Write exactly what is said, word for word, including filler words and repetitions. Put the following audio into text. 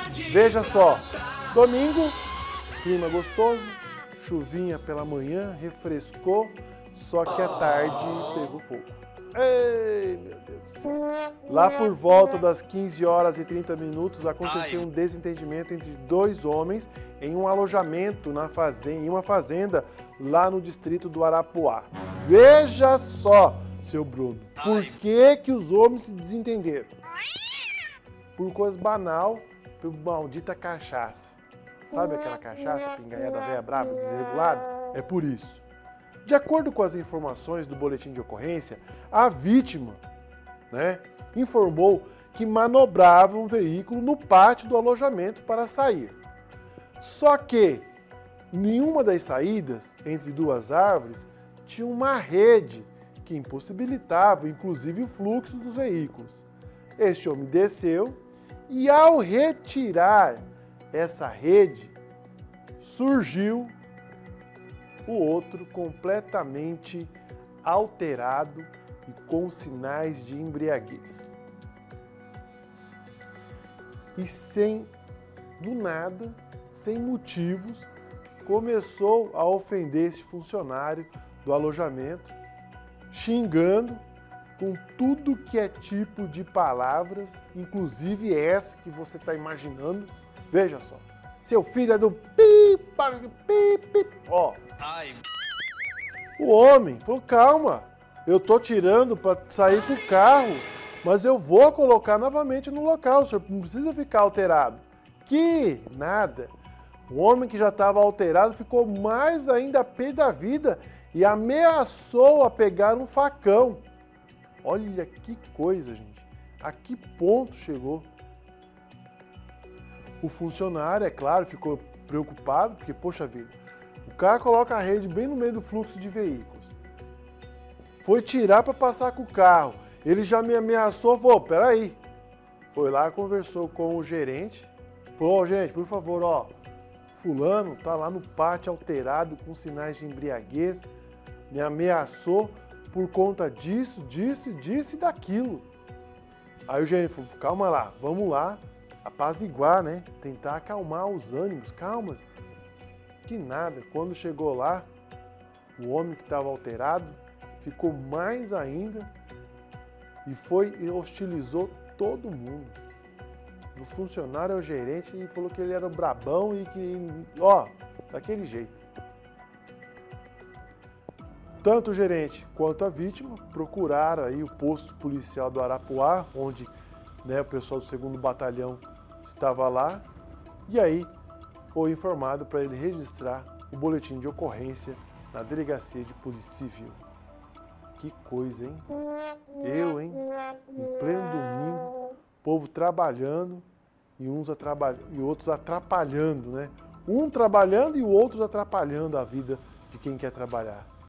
Veja só, domingo, clima gostoso, chuvinha pela manhã, refrescou, só que à tarde pegou fogo. Ei, meu Deus do céu. Lá por volta das quinze horas e trinta minutos, aconteceu um desentendimento entre dois homens em um alojamento na fazenda, em uma fazenda lá no distrito do Arapuá. Veja só, seu Bruno, por que que os homens se desentenderam? Por coisa banal, por maldita cachaça. Sabe aquela cachaça pingaia da véia brava, desregulada? É por isso. De acordo com as informações do boletim de ocorrência, a vítima, né, informou que manobrava um veículo no pátio do alojamento para sair. Só que nenhuma das saídas entre duas árvores tinha uma rede que impossibilitava, inclusive, o fluxo dos veículos. Este homem desceu e, ao retirar essa rede, surgiu o outro completamente alterado e com sinais de embriaguez. E sem, do nada, sem motivos, começou a ofender esse funcionário do alojamento, xingando com tudo que é tipo de palavras, inclusive essa que você está imaginando. Veja só. Seu filho é do pi, pi, pi, ó. Ai. O homem falou, calma, eu tô tirando para sair com o carro, mas eu vou colocar novamente no local, o senhor não precisa ficar alterado. Que nada. O homem que já estava alterado ficou mais ainda pé da vida e ameaçou a pegar um facão. Olha que coisa, gente. A que ponto chegou? O funcionário, é claro, ficou preocupado, porque, poxa vida, o cara coloca a rede bem no meio do fluxo de veículos. Foi tirar para passar com o carro. Ele já me ameaçou, falou, peraí. Foi lá, conversou com o gerente. Falou, ó, gente, por favor, ó, fulano tá lá no pátio alterado, com sinais de embriaguez, me ameaçou por conta disso, disso, disso e daquilo. Aí o gerente falou, calma lá, vamos lá. Apaziguar, né? Tentar acalmar os ânimos, calma. Que nada, quando chegou lá, o homem que estava alterado ficou mais ainda e foi e hostilizou todo mundo. Do funcionário ao gerente e falou que ele era o brabão e que, ó, daquele jeito. Tanto o gerente quanto a vítima procuraram aí o posto policial do Arapuá, onde, né, o pessoal do segundo batalhão estava lá, e aí foi informado para ele registrar o boletim de ocorrência na delegacia de polícia civil. Que coisa, hein? Eu, hein? Em pleno domingo, povo trabalhando e uns atrapalhando, e outros atrapalhando, né? Um trabalhando e o outro atrapalhando a vida de quem quer trabalhar.